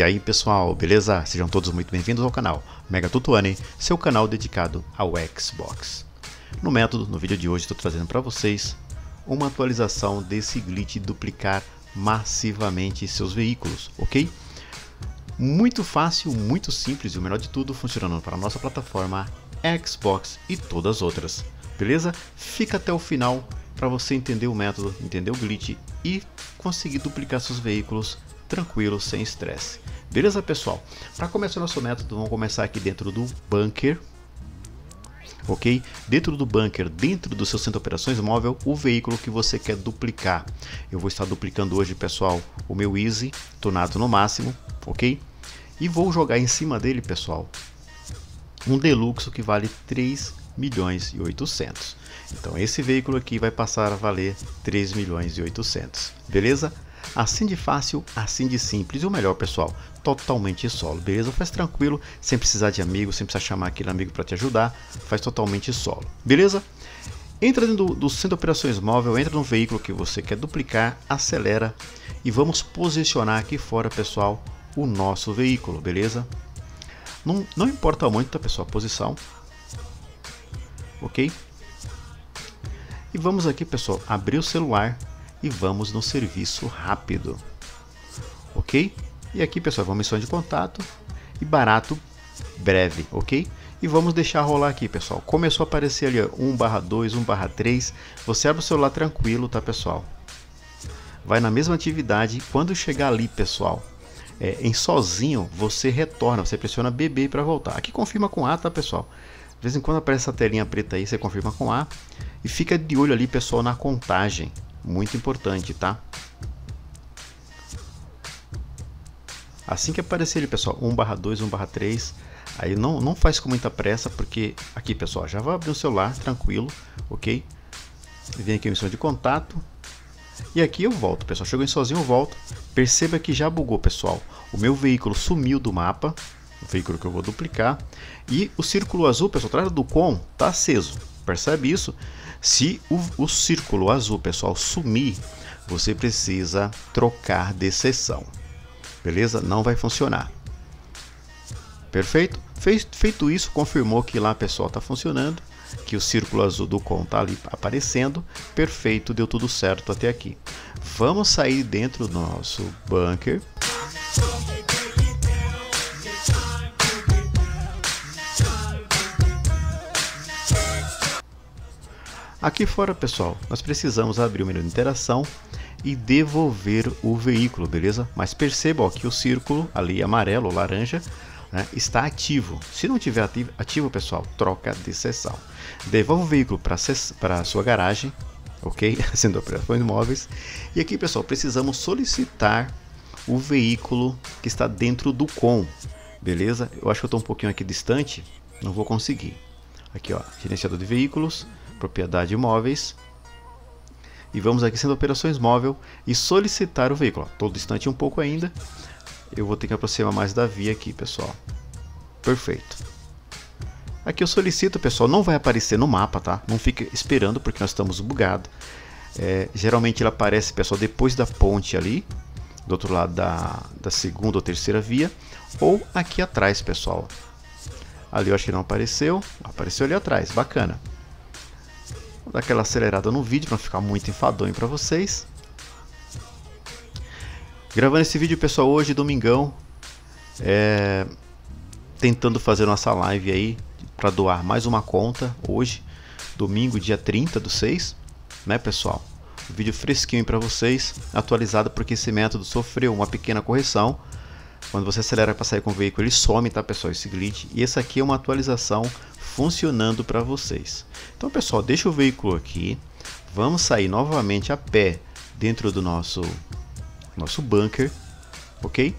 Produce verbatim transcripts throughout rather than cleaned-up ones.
E aí pessoal, beleza? Sejam todos muito bem-vindos ao canal Mega Tutuane, seu canal dedicado ao Xbox. No método, no vídeo de hoje, estou trazendo para vocês uma atualização desse glitch de duplicar massivamente seus veículos, ok? Muito fácil, muito simples e o melhor de tudo, funcionando para a nossa plataforma Xbox e todas as outras, beleza? Fica até o final para você entender o método, entender o glitch e conseguir duplicar seus veículos tranquilo, sem estresse. Beleza, pessoal? Para começar o nosso método, vamos começar aqui dentro do bunker. Ok? Dentro do bunker, dentro do seu centro de operações móvel, o veículo que você quer duplicar. Eu vou estar duplicando hoje, pessoal, o meu Easy, tunado no máximo, ok? E vou jogar em cima dele, pessoal, um Deluxe que vale três milhões e oitocentos. Então esse veículo aqui vai passar a valer três milhões e oitocentos. Beleza? Assim de fácil, assim de simples e o melhor, pessoal, totalmente solo, beleza? Faz tranquilo, sem precisar de amigo, sem precisar chamar aquele amigo para te ajudar, faz totalmente solo, beleza? Entra dentro do, do centro de operações móvel, entra no veículo que você quer duplicar, acelera e vamos posicionar aqui fora, pessoal, o nosso veículo, beleza? Não, não importa muito, tá, pessoal, a posição, ok? E vamos aqui, pessoal, abrir o celular e vamos no serviço rápido, ok? E aqui, pessoal, vamos missão de contato e barato breve, ok? E vamos deixar rolar aqui, pessoal. Começou a aparecer ali um barra dois, um barra três, você abre o celular tranquilo, tá, pessoal? Vai na mesma atividade, quando chegar ali, pessoal, é, em sozinho, você retorna, você pressiona B B para voltar. Aqui confirma com A, tá, pessoal? De vez em quando aparece essa telinha preta aí, você confirma com A e fica de olho ali, pessoal, na contagem. Muito importante, tá? Assim que aparecer ali, pessoal, um barra dois, um barra três, aí não, não faz com muita pressa, porque aqui, pessoal, já vai abrir o celular, tranquilo, ok? Vem aqui a missão de contato. E aqui eu volto, pessoal. Chegou em sozinho, eu volto. Perceba que já bugou, pessoal. O meu veículo sumiu do mapa, o veículo que eu vou duplicar. E o círculo azul, pessoal, atrás do com, tá aceso. Percebe isso? Se o, o círculo azul, pessoal, sumir, você precisa trocar de seção. Beleza? Não vai funcionar. Perfeito? Fez, feito isso, confirmou que lá, pessoal, está funcionando. Que o círculo azul do com está ali aparecendo. Perfeito, deu tudo certo até aqui. Vamos sair dentro do nosso bunker. Aqui fora, pessoal, nós precisamos abrir o menu de interação e devolver o veículo, beleza? Mas perceba, ó, que o círculo ali amarelo ou laranja, né, está ativo. Se não tiver ativo, ativo, pessoal, troca de seção. Devolve o veículo para a sua garagem, ok? Sendo operações móveis. E aqui, pessoal, precisamos solicitar o veículo que está dentro do com, beleza? Eu acho que eu estou um pouquinho aqui distante, não vou conseguir. Aqui, ó, gerenciador de veículos, propriedade imóveis, e vamos aqui sendo operações móvel e solicitar o veículo. Estou distante um pouco ainda, eu vou ter que aproximar mais da via aqui, pessoal. Perfeito. Aqui eu solicito, pessoal, não vai aparecer no mapa, tá? Não fica esperando porque nós estamos bugados. É, geralmente ele aparece, pessoal, depois da ponte ali, do outro lado da, da segunda ou terceira via, ou aqui atrás, pessoal. Ali eu acho que não apareceu, apareceu ali atrás, bacana. Vou dar aquela acelerada no vídeo para não ficar muito enfadonho para vocês. Gravando esse vídeo, pessoal, hoje, domingão, é, tentando fazer nossa live aí para doar mais uma conta hoje, domingo, dia trinta do seis, né, pessoal? Um vídeo fresquinho para vocês, atualizado porque esse método sofreu uma pequena correção. Quando você acelera para sair com o veículo, ele some, tá, pessoal, esse glitch. E essa aqui é uma atualização funcionando para vocês. Então, pessoal, deixa o veículo aqui. Vamos sair novamente a pé dentro do nosso nosso bunker, ok?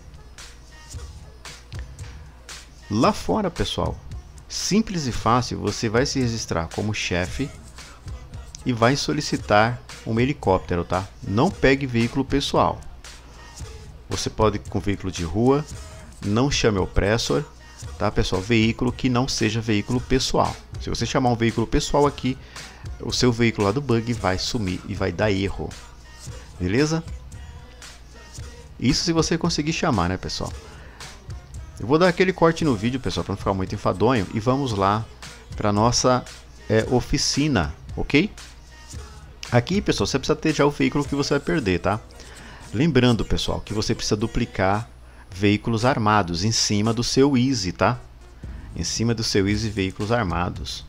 Lá fora, pessoal, simples e fácil, você vai se registrar como chefe e vai solicitar um helicóptero, tá? Não pegue veículo pessoal. Você pode ir com veículo de rua, não chame o opressor, tá, pessoal? Veículo que não seja veículo pessoal. Se você chamar um veículo pessoal aqui, o seu veículo lá do bug vai sumir e vai dar erro. Beleza? Isso se você conseguir chamar, né, pessoal? Eu vou dar aquele corte no vídeo, pessoal, para não ficar muito enfadonho, e vamos lá para nossa é, oficina, ok? Aqui, pessoal, você precisa ter já o veículo que você vai perder, tá? Lembrando, pessoal, que você precisa duplicar veículos armados em cima do seu Easy, tá? Em cima do seu Easy veículos armados.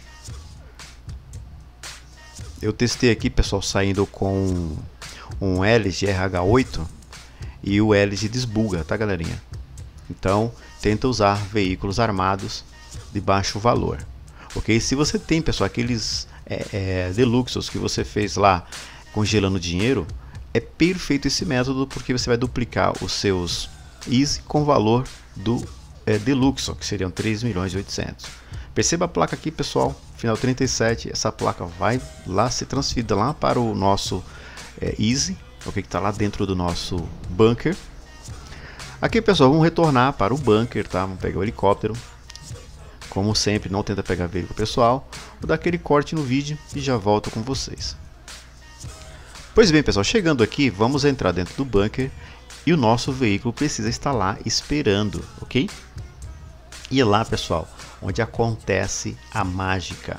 Eu testei aqui, pessoal, saindo com um L G R H oito e o L G desbuga, tá, galerinha? Então, tenta usar veículos armados de baixo valor, ok? Se você tem, pessoal, aqueles é, é, Deluxos que você fez lá congelando dinheiro, é perfeito esse método, porque você vai duplicar os seus Easy com valor do é, Deluxo, que seriam três milhões e oitocentos. Perceba a placa aqui, pessoal, final trinta e sete, essa placa vai lá ser transferida lá para o nosso é, Easy, ok, que está lá dentro do nosso bunker. Aqui, pessoal, vamos retornar para o bunker, tá? Vamos pegar o helicóptero. Como sempre, não tenta pegar veículo pessoal. Vou dar aquele corte no vídeo e já volto com vocês. Pois bem, pessoal, chegando aqui, vamos entrar dentro do bunker e o nosso veículo precisa estar lá esperando, ok? E é lá, pessoal, onde acontece a mágica.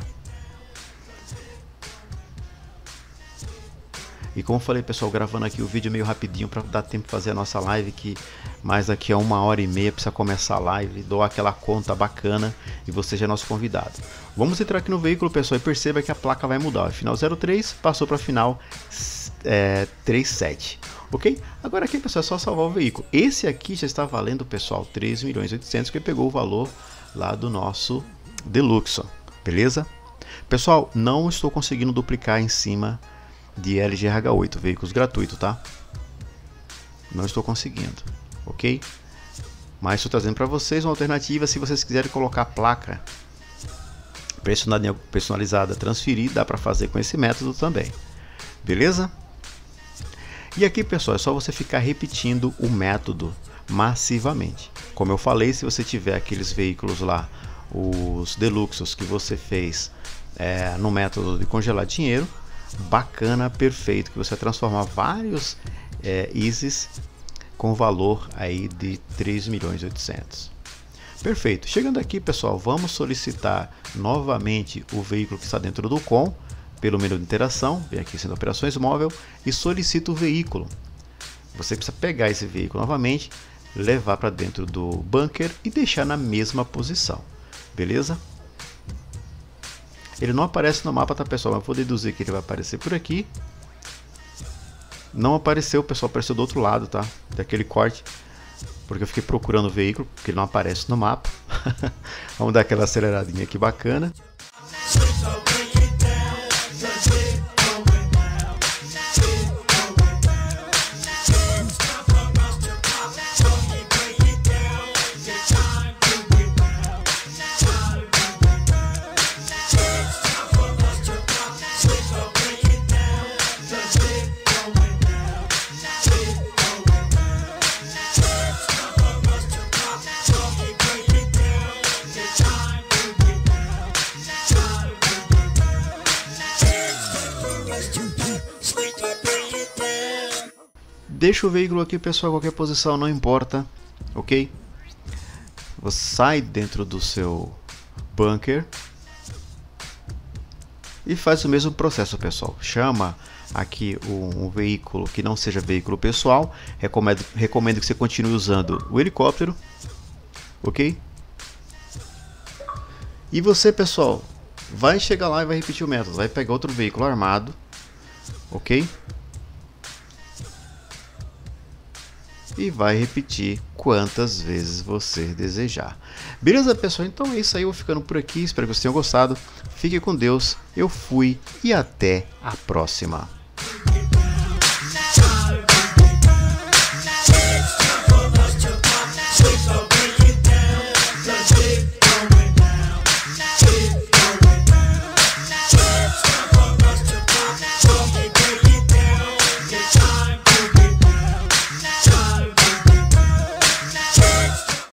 E como eu falei, pessoal, gravando aqui o vídeo meio rapidinho para dar tempo de fazer a nossa live, que mais daqui a uma hora e meia precisa começar a live, dou aquela conta bacana e você já é nosso convidado. Vamos entrar aqui no veículo, pessoal, e perceba que a placa vai mudar. O final zero três passou para final é, trinta e sete, ok? Agora aqui, pessoal, é só salvar o veículo. Esse aqui já está valendo, pessoal, três milhões e oitocentos, que pegou o valor lá do nosso Deluxe, beleza? Pessoal, não estou conseguindo duplicar em cima de L G R H oito, veículos gratuitos, tá? Não estou conseguindo, ok? Mas estou trazendo para vocês uma alternativa. Se vocês quiserem colocar a placa personalizada, transferir, dá para fazer com esse método também, beleza? E aqui, pessoal, é só você ficar repetindo o método massivamente. Como eu falei, se você tiver aqueles veículos lá, os Deluxos que você fez é, no método de congelar dinheiro, bacana, perfeito, que você vai transformar vários é, Easys com valor aí de três milhões e oitocentos. Perfeito. Chegando aqui, pessoal, vamos solicitar novamente o veículo que está dentro do com pelo menu de interação. Vem aqui sendo operações móvel e solicita o veículo. Você precisa pegar esse veículo novamente, levar para dentro do bunker e deixar na mesma posição, beleza? Ele não aparece no mapa, tá, pessoal? Mas eu vou deduzir que ele vai aparecer por aqui. Não apareceu, pessoal, apareceu do outro lado, tá? Daquele corte, porque eu fiquei procurando o veículo, porque ele não aparece no mapa. Vamos dar aquela aceleradinha aqui bacana. Deixa o veículo aqui, pessoal, qualquer posição, não importa, ok? Você sai dentro do seu bunker e faz o mesmo processo, pessoal. Chama aqui um, um veículo que não seja veículo pessoal. Recomendo, recomendo que você continue usando o helicóptero, ok? E você, pessoal, vai chegar lá e vai repetir o método. Vai pegar outro veículo armado, ok? E vai repetir quantas vezes você desejar. Beleza, pessoal? Então é isso aí, eu vou ficando por aqui. Espero que vocês tenham gostado. Fique com Deus, eu fui e até a próxima.